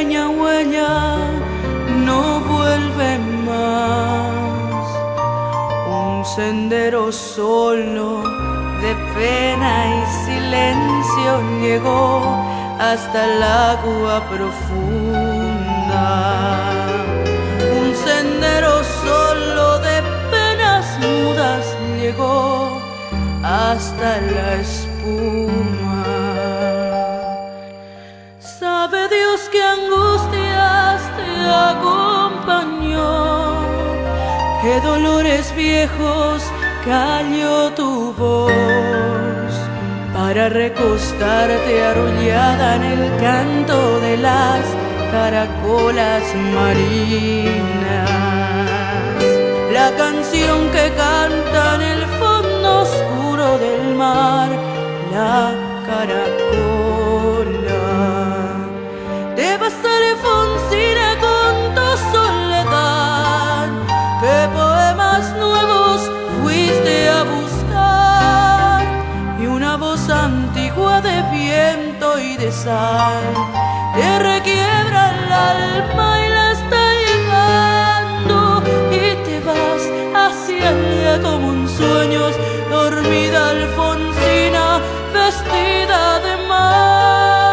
pequeña huella no vuelve más. Un sendero solo de pena y silencio llegó hasta el agua profunda. Un sendero solo de penas mudas llegó hasta la espuma. Sabe Dios qué angustias te acompañó, qué dolores viejos cayó tu voz para recostarte arrullada en el canto de las caracolas marinas. La canción que canta en el fondo oscuro del mar, la caracola. Te vas Alfonsina con tu soledad, qué poemas nuevos fuiste a buscar, y una voz antigua de viento y de sal te requiebra el alma y la está llevando, y te vas hacia allá como un sueño, dormida Alfonsina vestida de mar.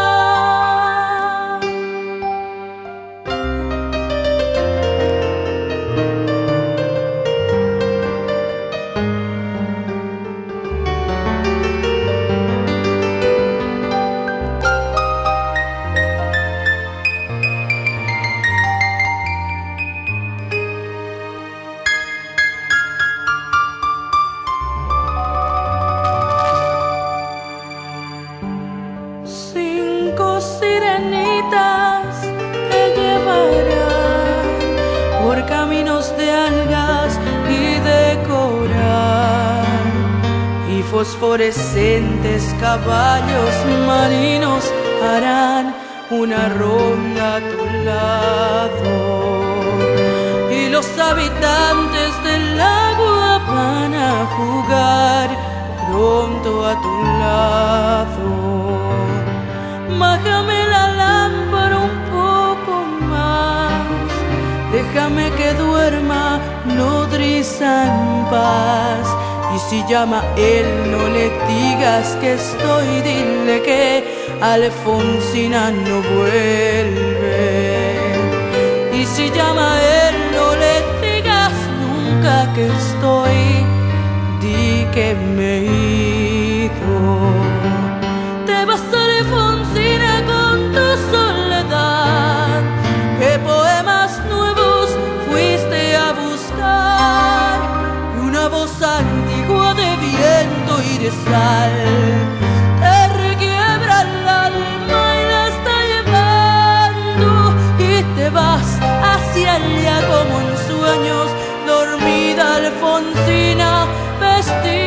Sirenitas que llevarán por caminos de algas y de coral, y fosforescentes caballos marinos harán una ronda a tu lado, y los habitantes del agua van a jugar pronto a tu lado. Bájame la lámpara un poco más, déjame que duerma nodriza en paz. Y si llama él, no le digas que estoy, dile que Alfonsina no vuelve. Y si llama él, no le digas nunca que estoy, di que me he ido. Te vas Alfonsina con tu soledad, qué poemas nuevos fuiste a buscar, y una voz antigua de viento y de sal te requiebra el alma y la está llevando, y te vas hacia allá como en sueños, dormida Alfonsina vestida